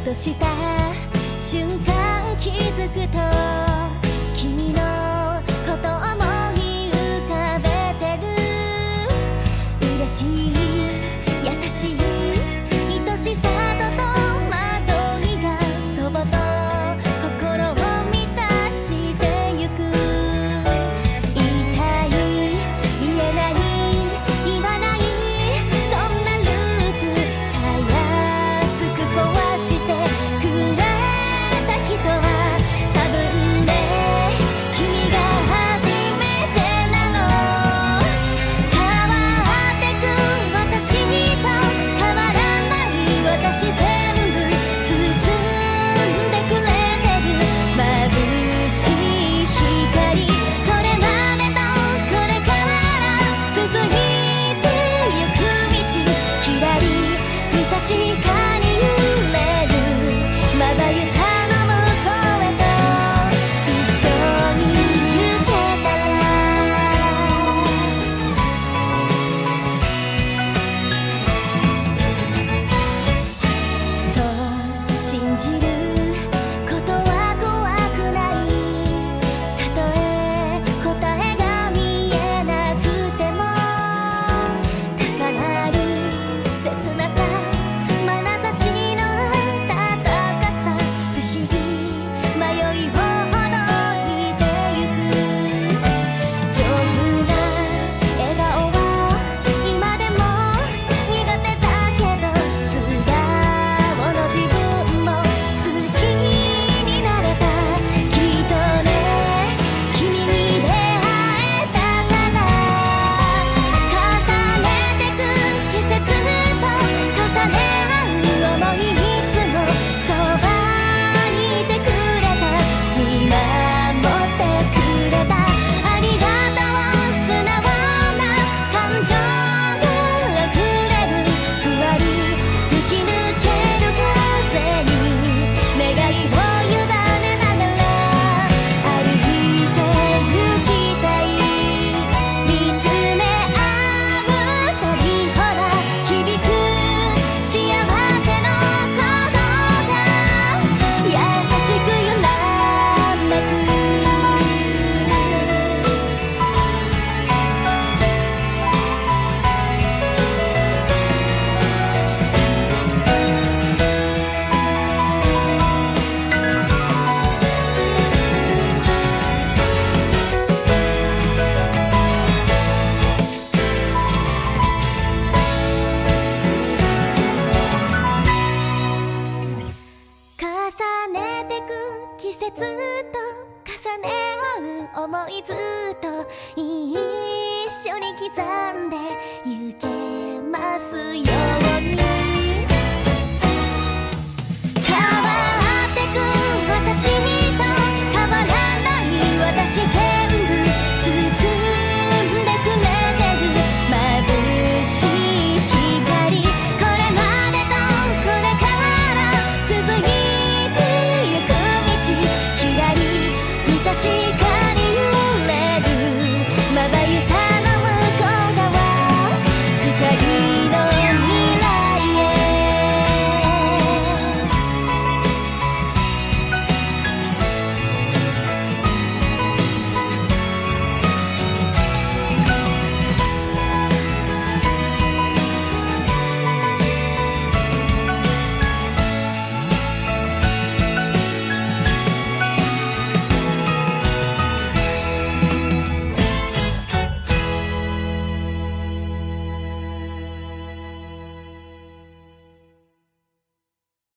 とした瞬間気づくと君のこと思い浮かべてる。嬉しい優しい愛しさと戸惑いがそぼと心を満たしてゆく。言いたい言えない言わないそんなループたやすく壊してくれた人は多分ね君が初めてなの。変わってく私と変わらない私全部包んでくれてる眩しい光。これまでとこれから続いてゆく道きらり確かに揺れるまばゆさの向こうへと一緒に行けたら。そう信じることは怖くない。たとえ答えが見えなくても高鳴る切なさ眼差しの温かさ不思議迷いをほどいてゆく。上手な笑顔は今でも苦手だけど素顔の自分も好きになれた。きっとね君に出会えたから重ねてく季節と重ね合う想いいつもそばにいてくれた見守ってくれたありがとう。素直な感情が溢れるふわり吹き抜ける風に願いを委ねながら歩いて行きたい。見つめ合うたびほら響く幸せの鼓動が優しく揺らめく。重ねてく季節と重ね合う想いずっと一緒に刻んでゆけますように。